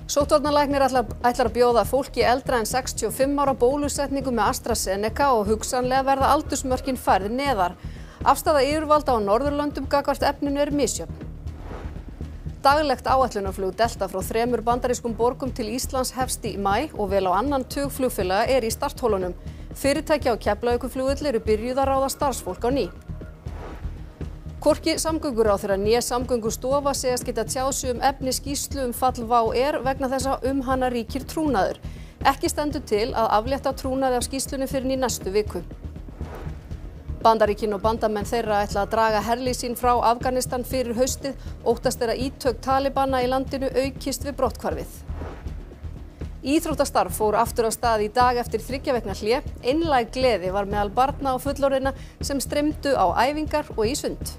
Sóttvarnalæknir ætlar að bjóða fólki eldra en 65 ára bólusetningu með AstraZeneca og hugsanlega verða aldursmörkin færð neðar. Afstaða yfirvalda á Norðurlöndum gagnvart efninu er misjöfn. Daglegt áætlunarflug Delta frá 3 bandarískum borgum til Íslands hefst í maí og vel á annan tug flugfélaga er í starthólunum. Fyrirtæki á Keflavíkurflugvelli eru byrjuð að ráða starfsfólk á ný. Hvorki samgönguráðherra né Samgöngustofa segast geta tjáð sig efni skýrslu fall WOW air vegna þess að hana ríkir trúnaður. Ekki stendur til að aflétta trúnaði af skýrslunni fyrr en í næstu viku. Bandaríkin og bandamenn þeirra ætla að draga herlið sín frá Afganistan fyrir haustið, óttast er að ítök talibana í landinu aukist við brotthvarfið. Íþróttastarf fór aftur af stað í dag eftir 3 vikna hlé. Einlæg gleði var meðal barna og fullorðinna sem streymdu á æfingar og í sund.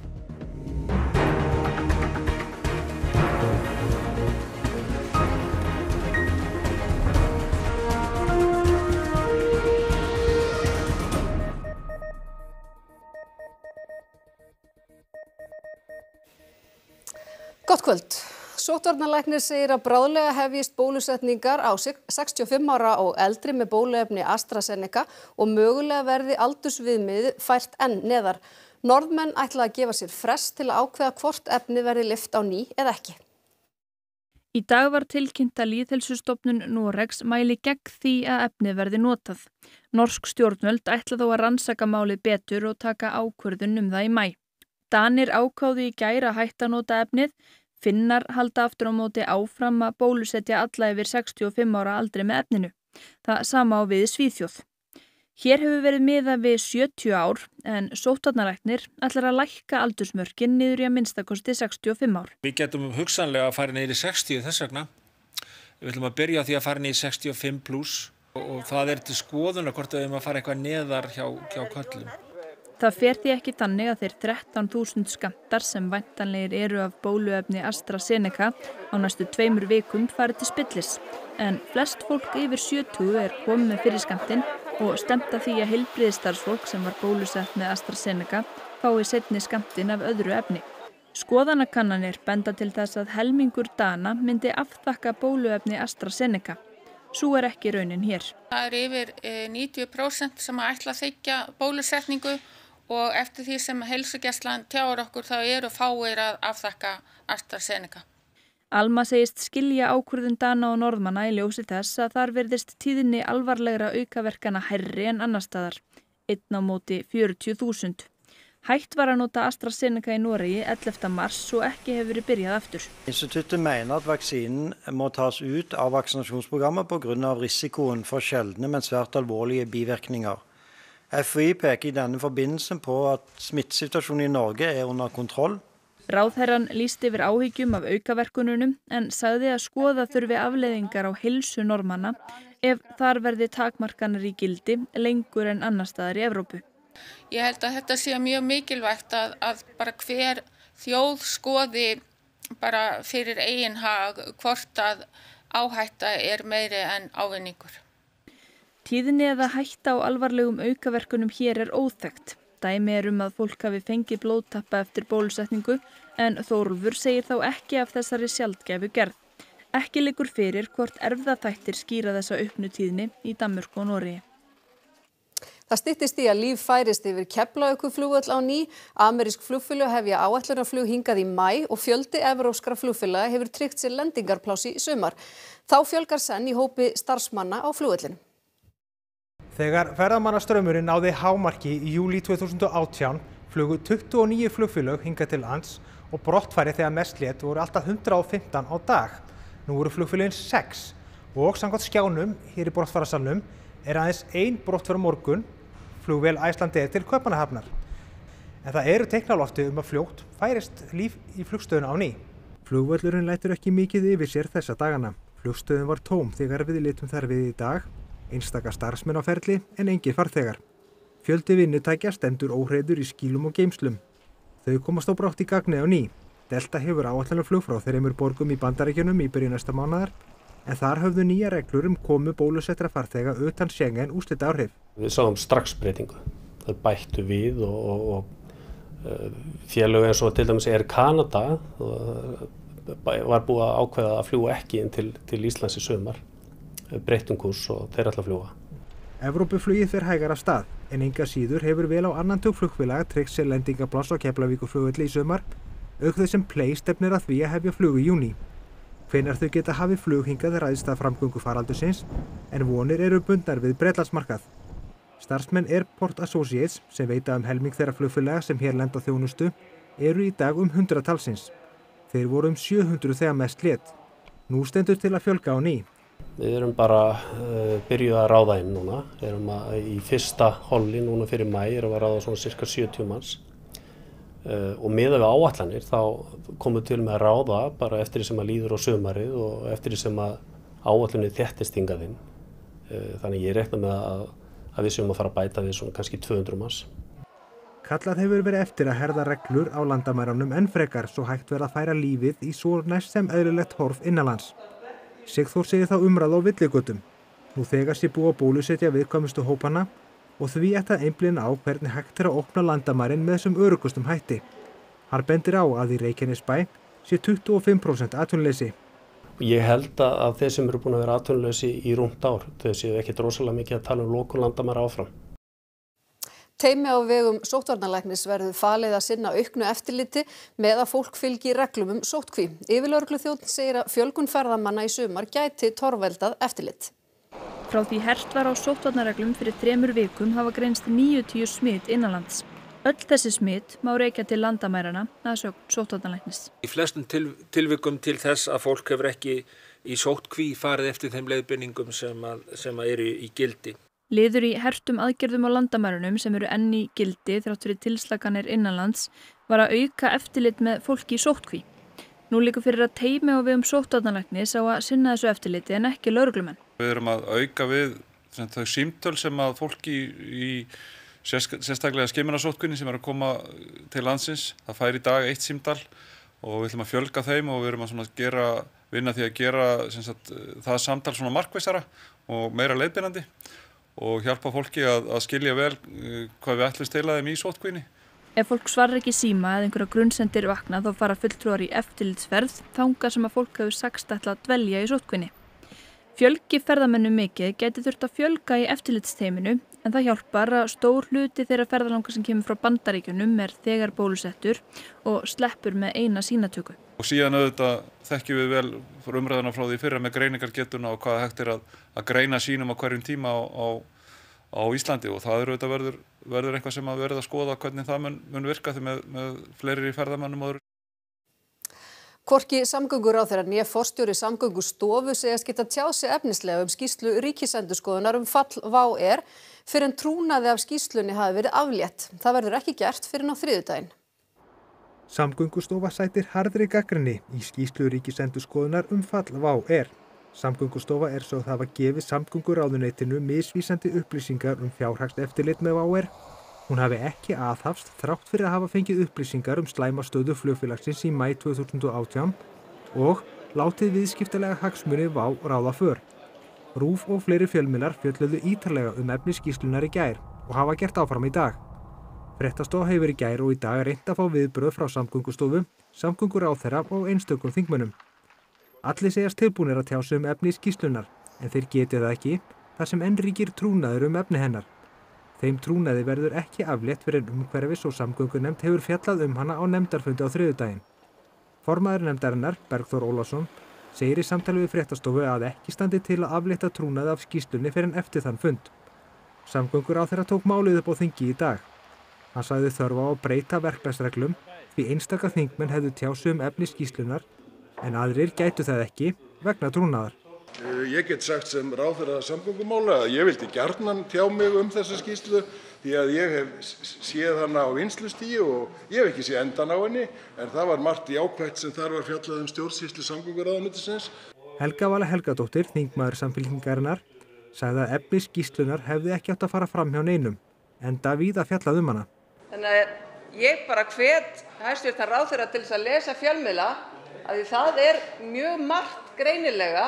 Gott kvöld. Sóttvarnalæknir segir að bráðlega hefjist bólusetningar á 65 ára og eldri með bóluefni AstraZeneca og mögulega verði aldursviðmiðið fært enn neðar. Norðmenn ætla að gefa sér frest til að ákveða hvort efni verði lyft á ný eða ekki. Í dag var tilkynnt að Lýðheilsustofnun Noregs mæli gegn því að efni verði notað. Norsk stjórnvöld ætla þó að rannsaka málið betur og taka ákvörðun það í maí. Danir ákváðu í gær að hætta að nota efnið. Finnar halda aftur á móti áfram að bólusetja alla yfir 65 ára aldri með efninu. Það sama á við Svíþjóð. Hér hefur verið miðað við 70 ár en sóttvarnalæknir ætlar að lækka aldursmörkin niður í að minnstakosti 65 ár. Við getum hugsanlega að fara niður í 60 þess vegna. Við ætlum að byrja á því að fara niður í 65 plus og það er til skoðunar hvort við erum að fara eitthvað neðar hjá körlum. Það fer því ekki þannig að þeir 13.000 skammtar sem væntanlegir eru af bóluefni AstraZeneca á næstu 2 vikum fari til spillis. En flest fólk yfir 70 er komið með fyrir skammtinn og stefnt að því að heilbrigðisstarfsfólk sem var bólusett með AstraZeneca fái seinni skammtinn af öðru efni. Skoðanakannanir benda til þess að helmingur Dana myndi afþakka bóluefni AstraZeneca. Sú er ekki raunin hér. Það er yfir 90% sem ætla að þiggja bólusetningu og eftir því sem heilsugæslan tjáir okkur þá eru fáir að afþakka AstraZeneca. Alma segist skilja ákvörðun Dana og Norðmanna í ljósi þess að þar virðist tíðni alvarlegra aukaverkana hærri en annars staðar, 1 á móti 40.000. Hætt var að nota AstraZeneca í Noregi 11. mars og ekki hefur verið byrjað aftur. Instituttet mener at vaksinen må tas ut av vaksinasjonsprogrammet på grunn av risikoen for sjeldne, men svært alvorlige bivirkninger. FHI peker i denne forbindelse på at smittesituasjonen i Norge er under kontroll. Ráðherrann lýsti yfir áhyggjum af aukaverkununum en sagði að skoða þurfi afleiðingar á heilsu Norðmanna ef þar verði takmarkanir í gildi lengur en annars staðar í Evrópu. Ég held að þetta sé mjög mikilvægt að bara hver þjóð skoði bara fyrir eigin hag hvort að áhætta er meiri en ávinningur. Tíðni eða hætta á alvarlegum aukaverkunum hér er óþekkt. Dæmi er að fólk hafi fengið blóðtappa eftir bólusetningu en Þórólfur segir þá ekki af þessari sjaldgæfu gerð. Ekki liggur fyrir hvort erfðaþættir skýra þessa auknu tíðni í Danmörku og Noregi. Það styttist í að líf færist yfir Keflavíkurflugvöll á ný. Amerísk flugfélög hefja áætlunarflug hingað í maí og fjöldi evrópskra flugfélaga hefur tryggt sér lendingarpláss í sumar. Þá fjölgar senn í hópi starfsmanna á flugvöllin. Þegar ferðamannastraumurinn náði hámarki í júlí 2018 flugu 29 flugfélög hingað til lands og brottfæri þegar mest lét voru alltaf 115 á dag. Nú voru flugfélögin 6 og samkvæmt skjánum hér í brottfarasalnum er aðeins 1 brottför morgun, flugvél Icelandair til Kaupmannahafnar. En það eru teikn á lofti að fljótt færist líf í flugstöðuna á ný. Flugvöllurinn lætur ekki mikið yfir sér þessa dagana. Flugstöðin var tóm þegar við litum þar við í dag. Einstaka starfsmenn á ferli en engir farþegar. Fjöldi vinnutækja stendur óhreyður í skýlum og geymslum. Þau komast á brott í gagni á ný. Delta hefur áætlunarflug frá 3 borgum í Bandaríkjunum í byrjun næsta mánaðar en þar höfðu nýja reglur komu bólusettra farþega utan Schengen úrslita áhrif. Við sáum strax breytingu. Það bættu við og félög eins og til dæmis Air Canada var búið að ákveða að fljúga ekki inn til Íslands í sumar, breyttum kúrs og þeir ætla að fljúga. Evrópuflugið fer hægar af stað, en enga síður hefur vel á annan tug flugfélaga tryggt sér lendingapláss á Keflavíkurflugvelli í sumar, auk þess sem Play stefnir að því að hefja flug í júní. Hvenær þau geta hafið flug hingað ræðst af framgöngu faraldursins, en vonir eru bundnar við Bretlandsmarkað. Starfsmenn Airport Associates, sem veita helming þeirra flugfélaga sem hér lenda á þjónustu, eru í dag 100 talsins. Þeir voru 700 þegar mest lét. Nú stendur til að fjölga á ný. Við erum bara byrjuð að ráða inn núna. Í fyrsta holli núna fyrir maí erum við að ráða svona cirka 70 manns. Og miðað við áætlanir þá komum við til með að ráða bara eftir því sem að líður á sumarið og eftir því sem að áætlanir þéttist hingað inn. Þannig ég reikna með að við séum að fara að bæta við svona kannski 200 manns. Kallað hefur verið eftir að herða reglur á landamærunum enn frekar svo hægt verið að færa lífið í svo næst sem eðlilegt horf innanlands. Sigþór segir þá umræðu á villigötum. Nú þegar sé búið að bólusetja viðkvæmustu hópana og því ætti að einblína á hvernig hægt að opna landamærin með þessum öruggustum hætti. Hann bendir á að í Reykjanesbæ sé 25% atvinnuleysi. Ég held að þeir sem eru búin að vera atvinnuleysi í rúmt ár, þau séu ekkert rosalega mikið að tala lokun landamæra áfram. Teymi á vegum sóttvarnalæknis verður falið að sinna auknu eftirliti með að fólk fylgi reglum sóttkví. Yfirlögregluþjónn segir að fjölgun ferðamanna í sumar gæti torveldað eftirlit. Frá því hert var á sóttvarnareglum fyrir 3 vikum hafa greinst 90 smit innanlands. Öll þessi smit má rekja til landamærana að sögn sóttvarnalæknis. Í flestum tilvikum til þess að fólk hefur ekki í sóttkví farið eftir þeim leiðbeiningum sem eru í gildi. Liður í hertum aðgerðum á landamærunum sem eru enn í gildi þrátt fyrir tilslakanir innanlands var að auka eftirlit með fólki í sóttkví. Nú liggur fyrir að teymi á vegum sóttvarnalæknis á að sinna þessu eftirliti en ekki lögreglumenn. Við erum að auka við þau símtöl sem að fólki í sérstaklega skimunarsóttkvinni sem eru að koma til landsins. Það fær í dag 1 símtal og við ætlum að fjölga þeim og við erum að vinna því að gera það samtal svona markvissara og meira leiðbeinandi og hjálpa fólki að skilja vel hvað við ætlumst til að þeim í sóttkvinni. Ef fólk svarar ekki síma eða einhverja grunnsendir vakna þá fara fulltrúar í eftirlitsferð þangað sem að fólk hefur sagst ætla að dvelja í sóttkvinni. Fjölgi ferðamönnum mikið gæti þurft að fjölga í eftirlitsteyminu en það hjálpar að stór hluti þeirra ferðalanga sem kemur frá Bandaríkjunum þegar bólusettur og sleppur með eina sýnatöku. Og síðan auðvitað þekkjum við vel umræðuna frá því fyrra með greiningargetuna og hvað hægt að greina sýnum á hverjum tíma á Íslandi og það auðvitað verður eitthvað sem að verða að skoða hvernig það mun virka því með fleiri ferðamönnum og öðru. Hvorki samgönguráðherra né forstjóri Samgöngustofu segist geta tjáð sig efnislega skýrslu Ríkisendurskoðunar fall WOW fyrr en trúnaði af skýrslunni hafi verið aflétt. Það verður ekki gert fyrr en á þriðjudaginn. Samgöngustofa sætir harðri gagnrýni í skýrslu Ríkisendurskoðunar fall WOW. Samgöngustofa sögð hafa gefið Samgönguráðuneytinu misvísandi upplýsingar fjárhagseftirlit með WOW. Hún hafi ekki aðhafst þrátt fyrir að hafa fengið upplýsingar slæma stöðu flugfélagsins í maí 2018 og látið viðskiptalega hagsmuni WOW ráða för. RÚV og fleiri fjölmiðlar fjölluðu ítarlega efni skýrslunnar í gær og hafa gert áfram í dag. Fréttastofa hefur í gær og í dag reynt að fá viðbrögð frá Samgöngustofu, samgönguráðherra og einstökum þingmönnum. Allir segjast tilbúnir að tjá sig efni skýrslunnar en þeir geti það ekki þar sem enn ríkir trúnaður efni hennar. Þeim trúnaði verður ekki aflétt fyrir en umhverfis- og samgöngunefnd hefur fjallað hana á nefndarfundi á þriðjudaginn. Formaður nefndarinnar, Bergþór Ólason, segir í samtali við fréttastofu að ekki standi til að aflétta trúnaði af skýrslunni fyrir en eftir þann fund. Samgönguráðherra tók málið upp á þingi í dag. Hann sagði þörf á að breyta verklagsreglum því einstaka þingmenn hefðu tjáð sig efni skýrslunnar en aðrir gætu það ekki vegna trúnaðar. Ég get sagt sem ráðherra samgöngumála að ég vildi gjarnan tjá mig þessa skýrslu því að ég hef séð hana á vinnslustigi og ég hef ekki séð endan á henni en það var margt jákvætt sem þar var fjallað stjórnsýslu samgönguráðuneytisins. Helga Vala Helgadóttir, þingmaður Samfylkingarinnar, sagði að efni skýrslunar hefði ekki átt að fara fram hjá neinum, enda víða fjallað hana. Þannig að ég bara hvet hæstv. Ráðherra til þess að lesa fjölmiðla að það mjög margt greinilega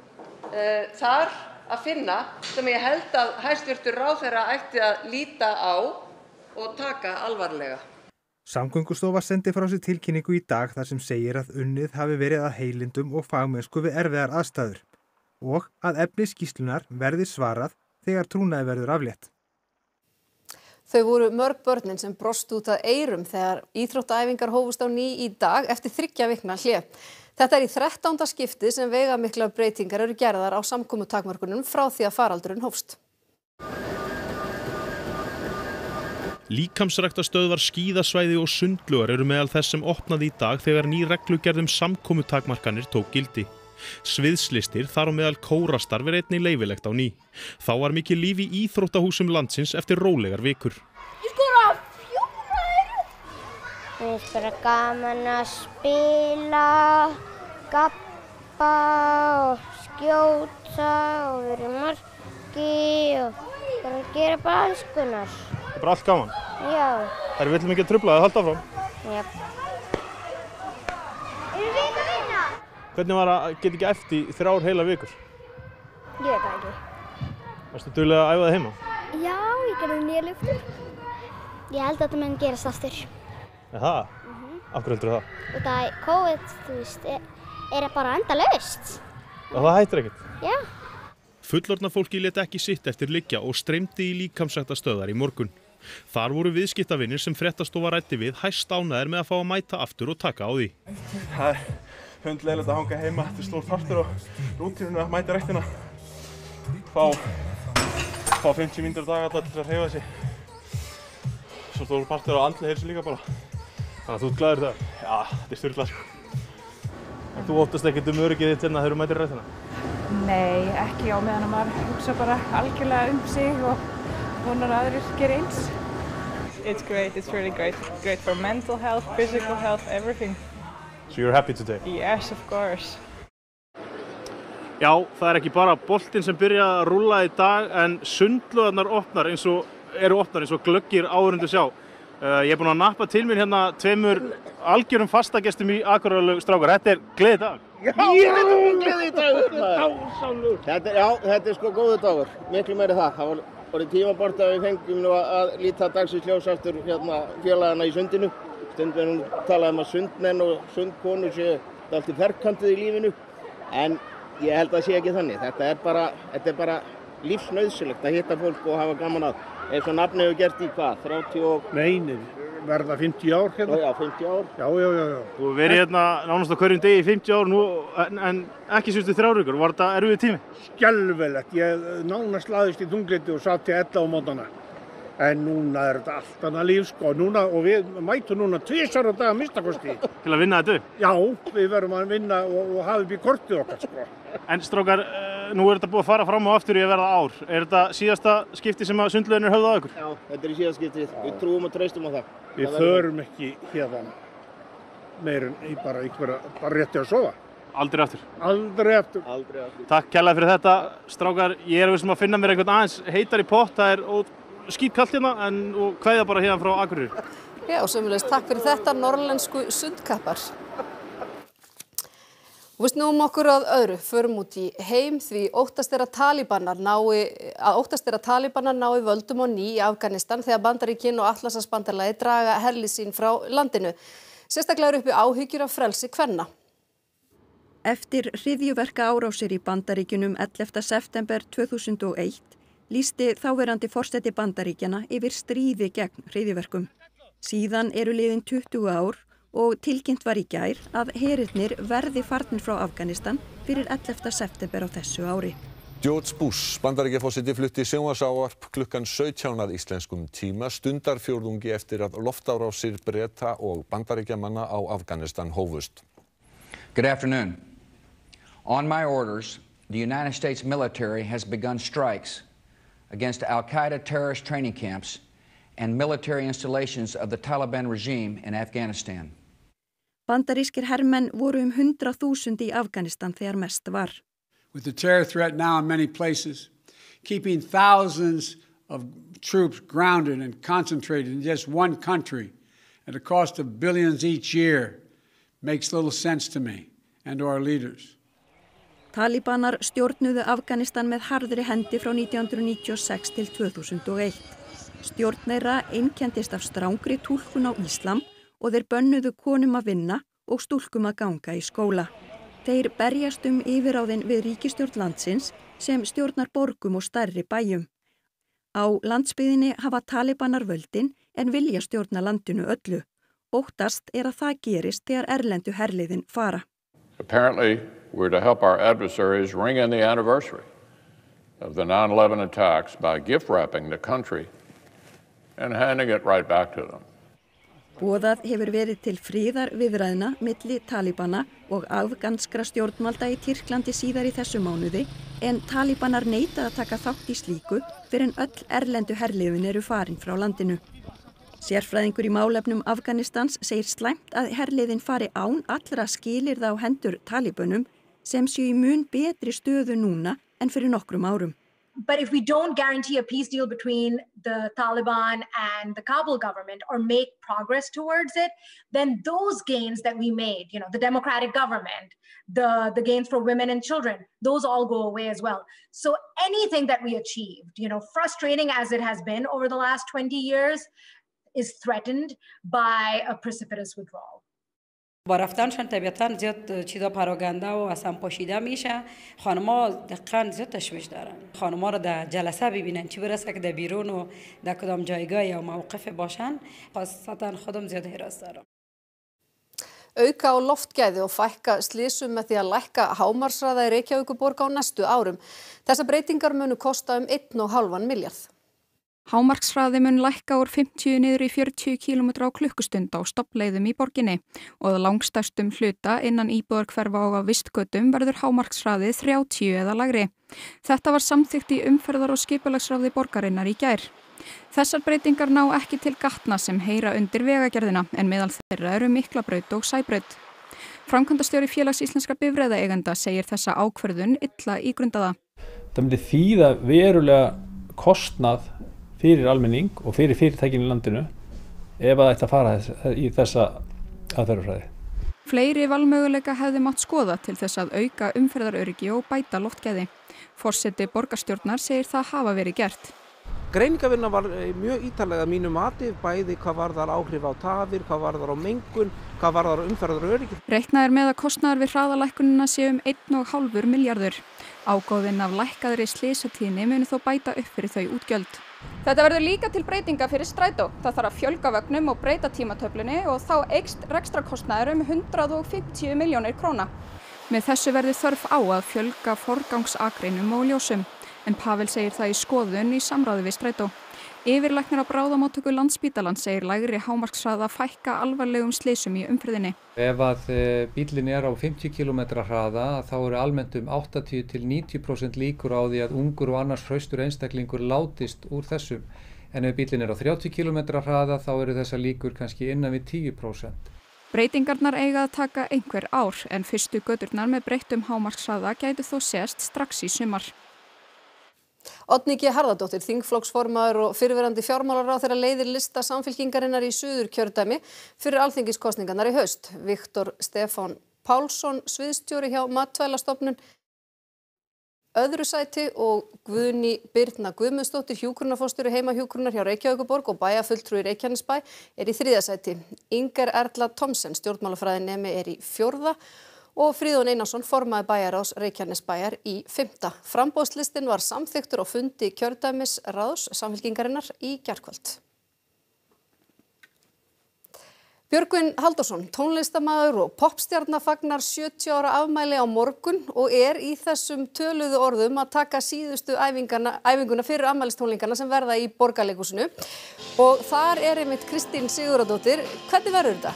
þar að finna sem ég held að hæstv. Ráðherra ætti að líta á og taka alvarlega. Samgöngustofa sendi frá sér tilkynningu í dag þar sem segir að unnið hafi verið að heilindum og fagmennsku við erfiðar aðstæður og að efni skýrslunar verði svarað þegar trúnaði verður aflétt. Þau voru mörg börnin sem brostu út að eyrum þegar íþróttaæfingar hófust á ný í dag eftir 3 vikna hlé. Þetta í 13. skipti sem veigamiklar breytingar eru gerðar á samkomutakmörkunum frá því að faraldurinn hófst. Líkamsræktarstöðvar, skíðasvæði og sundlaugar eru meðal þess sem opnaði í dag þegar ný reglugerð samkomutakmarkanir tók gildi. Sviðslistir þar á meðal kórastarf einnig leyfilegt á ný. Þá var mikið líf í íþróttahúsum landsins eftir rólegar vikur. Ég skora 4 eyru! Mér finnst bara gaman að spila, gappa og skjóta og vera í marki og bara gera bara alls konar. Það er bara allt gaman? Já. Það er viljum ekki að trufla það, halda áfram? Já. Erum við að vinna? Hvernig var að geta ekki æft í 3 heila vikur? Ég veit það ekki. Varstu duglega að æfa það heima? Já, ég gerði nýja lyftur. Ég held að þetta mun gerast aftur. Það? Af hverju heldur það? Út af COVID, þú veist, er bara endalaust. Og það hættir ekkert? Já. Fullorðna fólki lét ekki sitt eftir liggja og streymdi í líkamsræktarstöðvar í morgun. Þar voru viðskiptavinir sem Fréttastofa ræddi við hæstánægðir með að fá að mæta aftur og taka á því. Það er hundleiðilegt að hanga heima, þetta er stór partur og rútínunni að mæta ræktina. Fá 50 mínútur á dag alltaf til að hreyfa sig. Svo stór partur á andlega heilsu líka bara. Þannig að þú ert glaður það? Já, þetta er styrlað sko. En þú óttast ekkert öryggið þitt hérna þegar þú mætir ræktina? Nei, ekki á meðan að maður hugsa bara algjörlega sig og vonar að aðrir gera eins. It's great, it's really great. Great for mental health, physical health, everything. So you're happy today? Yes, of course. Já, það er ekki bara boltinn sem byrja að rúlla í dag en sundlaugarnar eru opnar eins og glöggir áhorfendur sjá. Ég er búinn að nappa til mér hérna 2 algjörum fastagestum í Akureyrarlaug strákar. Þetta er gleðidagur. Já, þetta er gleðidagur. Þetta er sko góður dagur. Miklu meiri það. Það var orðið tímabært að við fengjum nú að líta dagsins ljós aftur hérna félagana í sundinu. Stundum hún talaði að sundmenn og sundkonur séu allt í ferkantið í lífinu. En ég held að það sé ekki þannig. Þetta er bara lífsnauðsynlegt að hitta fólk og hafa gaman að. Eins og nafni hefur gert í hvað? 30 og... Nei, verða 50 ár hérna. Já, 50 ár. Já. Þú hefur verið hérna nánast á hverjum degi í 50 ár nú, en ekki síðustu 3 vikur. Var þetta erfiður tími? Skelfilegt. Ég nánast laðist í þunglyndi og satt til 11 á mótnana. En núna er þetta allt annað líf sko. Og við mætum núna 2 á dag að minnstakosti. Til að vinna þetta upp? Já, við verðum að vinna og hafa upp í kortið okkar sko. En strákar, nú er þetta búið að fara fram og aftur í að verða ár. Er þetta síðasta skipti sem að sundlaugarnir höfðu á ykkur? Já, þetta er í síðasta skiptið. Við trúum og treystum á það. Við förum ekki hérna meir en bara rétti að sofa. Aldrei aftur? Aldrei aftur. Takk kærlega fyrir þetta, strákar. Ég er vissum að finna mér einhvern aðeins heitar í pott. Það er skítkalt hérna og kveðja bara hérna frá Akureyri. Já, og sömulegis takk fyrir þetta norrlensku sundkappar. Og við snúum okkur að öðru, förum út í heim því óttast er að Talibanar nái völdum á ný í Afganistan þegar Bandaríkin og Atlantshafsbandalagið draga herlið sín frá landinu. Sérstaklega eru uppi áhyggjur af frelsi kvenna. Eftir hryðjuverkaárásir í Bandaríkjunum 11. september 2001 lýsti þáverandi forseti Bandaríkjanna yfir stríði gegn hryðjuverkum. Síðan eru liðin 20 ár og tilkynnt var í gær að herirnir verði farnir frá Afganistan fyrir 11. september á þessu ári. George Bush, Bandaríkjaforseti, flutti sjónvarpsávarp klukkan 17 að íslenskum tíma, stundarfjórðungi eftir að loftárásir Breta og Bandaríkjamanna á Afganistan hófust. Good afternoon. On my orders, the United States military has begun strikes against Al-Qaeda terrorist training camps and military installations of the Taliban regime in Afghanistan. Bandarískir hermenn voru 100.000 í Afganistan þegar mest var. With the terror threat now in many places, keeping thousands of troops grounded and concentrated in just one country at a cost of billions each year makes little sense to me and to our leaders. Talibanar stjórnuðu Afganistan með harðri hendi frá 1996 til 2001. Stjórn þeirra einkenndist af strangri túlkun á íslam og þeir bönnuðu konum að vinna og stúlkum að ganga í skóla. Þeir berjast yfirráðin við ríkisstjórn landsins sem stjórnar borgum og stærri bæjum. Á landsbyggðinni hafa talibanar völdin en vilja stjórna landinu öllu. Óttast að það gerist þegar erlendu herliðin fara. Apparently, we're to help our adversaries ring in the anniversary of the 9/11 attacks by gift wrapping the country and handing it right back to them. Boðað hefur verið til friðarviðræðna milli talibana og afganskra stjórnvalda í Tyrklandi síðar í þessu mánuði, en talibanar neita að taka þátt í slíku fyrr en öll erlendu herliðin eru farin frá landinu. Sérfræðingur í málefnum Afganistans segir slæmt að herliðin fari án allra skilyrða á hendur talibönum sem séu í mun betri stöðu núna en fyrir nokkrum árum. But if we don't guarantee a peace deal between the Taliban and the Kabul government or make progress towards it, then those gains that we made, the democratic government, the gains for women and children, those all go away as well. So anything that we achieved, frustrating as it has been over the last 20 years, is threatened by a precipitous withdrawal. با رفتنشان طبیعتاً زیاد چیزا پراگنده و اصلا پاشیده میشه. خانم‌ها دقیقاً زیاد تشویش دارن. خانم‌ها رو در جلسه ببینن چی برسه که در بیرون و در کدام جایگاه یا موقف باشن. خاصتاً خودم زیاد حراس دارم. Auka á loftgæði og fækka slysum með því að lækka hámarkshraða í Reykjavíkurborg á næstu árum. Þessar breytingar munu kosta 1,5 milljarð. Hámarkshraði mun lækka úr 50 niður í 40 km á klukkustund á stoppleiðum í borginni og að langstærstum hluta innan íbúðarhverfa og á vistgötum verður hámarkshraði 30 eða lægri. Þetta var samþykkt í umferðar- og skipulagsráði borgarinnar í gær. Þessar breytingar ná ekki til gatna sem heyra undir vegagerðina en meðal þeirra eru Miklabraut og Sæbraut. Framkvæmdastjóri Félags íslenskra bifreiðaeigenda segir þessa ákvörðun illa ígrundaða. Það myndi þýða verulega kostnað fyrir almenning og fyrir fyrirtækin í landinu ef það ætti að fara í þessa aðferðafræði. Fleiri valmöguleika hefði mátt skoða til þess að auka umferðaröryggi og bæta loftgæði. Forseti borgarstjórnar segir það hafa verið gert. Greiningarvinna var mjög ítarlega að mínu mati, bæði hvað varðar áhrif á tafir, hvað varðar á mengun, hvað varðar á umferðaröryggi. Reiknað með að kostnaður við hraðalækkunina sé 1,5 milljarður. Ágóðinn af lækkaðri slysatíðni muni þó bæta upp fyrir þau útgjöld. Þetta verður líka til breytinga fyrir strætó. Það þarf að fjölga vögnum og breyta tímatöflunni og þá eykst rekstrarkostnaður 150 milljónir króna. Með þessu verður þörf á að fjölga forgangsakreinum og ljósum. En Pavel segir það í skoðun í samráði við strætó. Yfirlæknir á bráðamóttöku Landspítalans segir lægri hámarkshraða fækka alvarlegum slysum í umferðinni. Ef að bíllinn á 50 km hraða þá eru almennt 80 til 90% líkur á því að ungur og annars hraustur einstaklingur látist úr þessum. En ef bíllinn á 30 km hraða þá eru þessar líkur kannski innan við 10%. Breytingarnar eiga að taka einhver ár en fyrstu göturnar með breyttum hámarkshraða gætu þó sést strax í sumar. Oddný G. Harðardóttir, þingflokksformaður og fyrrverandi fjármálaráðherra leiðir lista Samfylkingarinnar í Suðurkjördæmi fyrir alþingiskosningarnar í haust. Viktor Stefán Pálsson, sviðsstjóri hjá Matvælastofnun, öðru sæti og Guðný Birna Guðmundsdóttir, hjúkrunarforstjóri heimahjúkrunar hjá Reykjavíkurborg og bæjarfulltrúi í Reykjanesbæ er í 3. sæti. Inger Erla Thomsen, stjórnmálafræðinemi, er í 4. og Fríðjón Einarsson, formaður bæjarráðs Reykjanesbæjar, í 5. Framboðslistin var samþykktur á fundi kjördæmisráðs Samfylkingarinnar í gærkvöld. Björgvin Halldórsson, tónlistamaður og poppstjarna fagnar 70 ára afmæli á morgun og er í þessum töluðu orðum að taka síðustu æfinguna fyrir afmælistónleikana sem verða í Borgarleikhúsinu. Og þar er einmitt Kristín Sigurðardóttir. Hvernig verður þetta?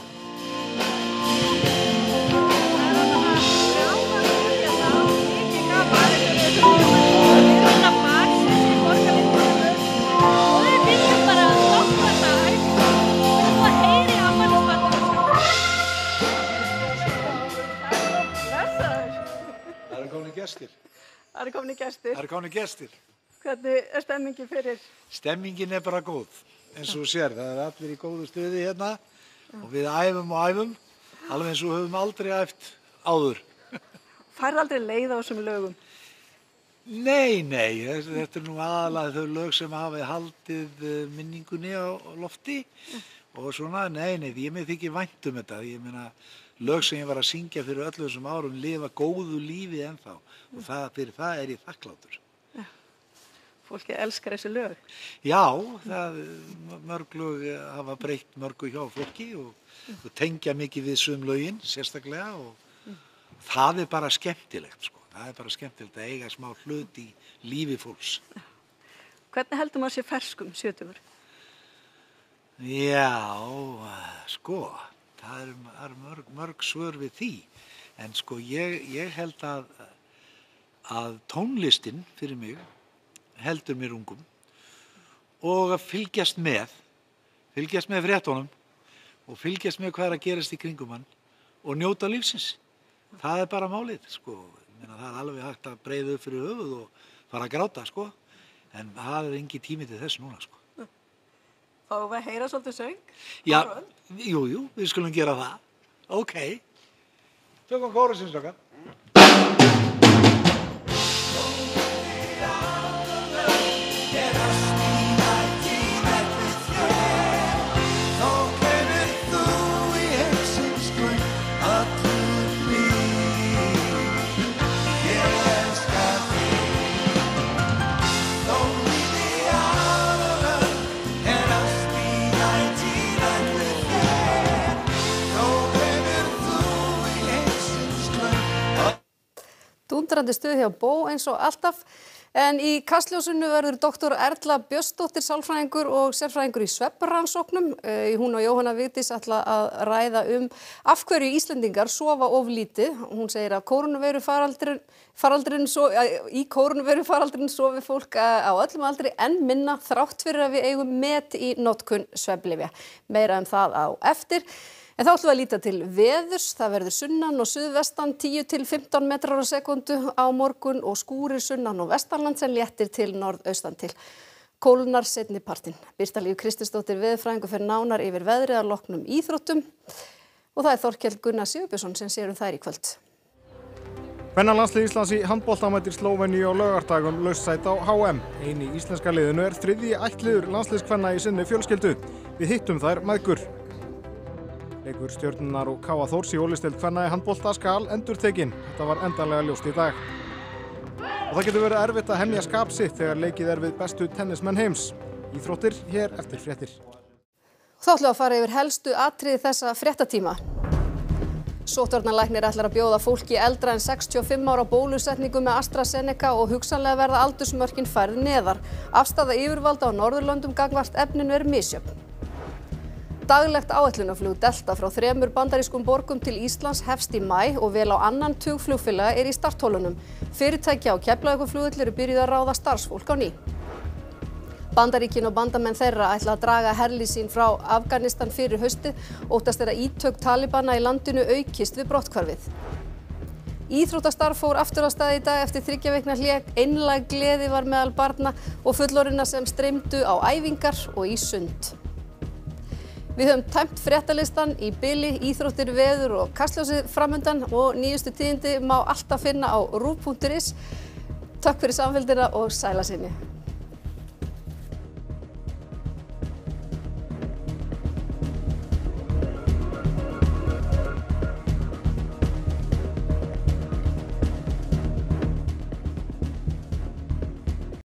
Það eru komnir gestir. Hvernig er stemmingin fyrir? Stemmingin er bara góð, eins og þú sér. Það er allir í góðu stuði hérna og við æfum og æfum, alveg eins og höfum aldrei æft áður. Færðu aldrei leið á þessum lögum? Nei, þetta er nú aðalega þau lög sem hafa haldið minningunni á lofti og svona, nei, mér þykir vænt þetta. Ég meina, lög sem ég var að syngja fyrir öllu þessum árum lifa góðu lífi ennþá og fyrir það er ég þakklátur. Fólki elskar þessi lög. Já, mörg lög hafa breytt mörgu hjá fólki og tengja mikið við sum lögin, sérstaklega og það er bara skemmtilegt, sko. Það er bara skemmtilegt að eiga smá hlut í lífi fólks. Hvernig heldur maður sér ferskum 70? Já, sko, það er mörg svör við því. En sko, ég held að tónlistin fyrir mig heldur mér ungum og að fylgjast með fréttunum og fylgjast með hvað er að gerast í kringum hann og njóta lífsins. Það er bara málið, sko. Það er alveg hægt að breiða upp fyrir höfuð og fara að gráta, sko. En það er engin tími til þess núna, sko. Fáum við að heyra svolítið söng? Já, jú, við skulum gera það. Ok. Tökum kórusins okkar. Dúndrandi stuð hjá Bó eins og alltaf. En í Kastljósinu verður doktor Erla Björnsdóttir sálfræðingur og sérfræðingur í svefnrannsóknum. Hún og Jóhanna Vigdís ætla að ræða af hverju Íslendingar sofa of lítið. Hún segir að í kórónuveirufaraldrinum sofi fólk á öllum aldri en minna þrátt fyrir að við eigum met í notkun svefnlyfja. Meira það á eftir. En þá ætlum við að líta til veðurs. Það verður sunnan og suðvestan 10 til 15 metrar á sekundu á morgun og skúrir sunnan og vestanlands en léttir til norðaustan til. Kólnar seinni partinn. Birta Líf Kristinsdóttir veðurfræðingur fer nánar yfir veðrið að loknum íþróttum og það er Þorkell Gunnar Sigurbjörnsson sem sér þær í kvöld. Kvennalandslið Íslands í handbolta mætir Slóveníu á laugardag laust sæti á HM. Eini íslenska liðinu er þriðji ættliður landsliðskvenna í sinni fjölskyldu. Við hittum þær mæðgur. Leikur Stjörnunnar og KA Þórs í Ólisteild kvenna í handbolta skal endurtekinn. Þetta var endanlega ljóst í dag. Og það getur verið erfitt að hemja skap sitt þegar leikið er við bestu tennismenn heims. Íþróttir hér eftir fréttir. Þá ætlum við að fara yfir helstu atriði þessa fréttatíma. Sóttvarnalæknir ætlar að bjóða fólki eldra en 65 ára bólusetningu með AstraZeneca og hugsanlega verða aldursmörkin færð neðar. Afstaða yfirvalda á Norðurlöndum gagnvart efninu er misjöfn. Daglegt áætlunarflug Delta frá 3 bandarískum borgum til Íslands hefst í maí og vel á annan tug flugfélaga er í starthólunum. Fyrirtæki á Keflavíkurflugvelli eru byrjuð að ráða starfsfólk á ný. Bandaríkin og bandamenn þeirra ætla að draga herlið sín frá Afganistan fyrir haustið, óttast er að ítök talibana í landinu aukist við brotthvarfið. Íþróttastarf fór aftur af stað í dag eftir 3 vikna hlé. Einlæg gleði var meðal barna og fullorðinna sem streymdu á æfingar og í sund. Við höfum tæmt fréttalistan í bili, íþróttir, veður og kastljósið framundan og nýjustu tíðindi má alltaf finna á ruv.is. Takk fyrir samfylgdina og sæla sinni.